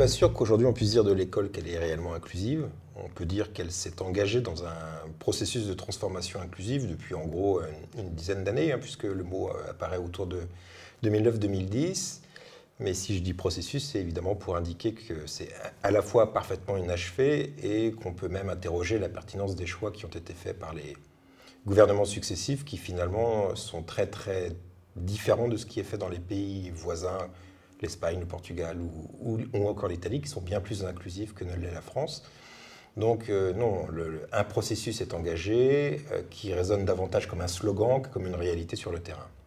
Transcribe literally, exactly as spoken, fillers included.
pas sûr qu'aujourd'hui on puisse dire de l'école qu'elle est réellement inclusive. On peut dire qu'elle s'est engagée dans un processus de transformation inclusive depuis en gros une, une dizaine d'années, hein, puisque le mot euh, apparaît autour de deux mille neuf deux mille dix. Mais si je dis processus, c'est évidemment pour indiquer que c'est à la fois parfaitement inachevé et qu'on peut même interroger la pertinence des choix qui ont été faits par les gouvernements successifs qui finalement sont très très différents de ce qui est fait dans les pays voisins, l'Espagne, le Portugal ou, ou, ou encore l'Italie, qui sont bien plus inclusifs que ne l'est la France. Donc euh, non, le, le, un processus est engagé euh, qui résonne davantage comme un slogan que comme une réalité sur le terrain.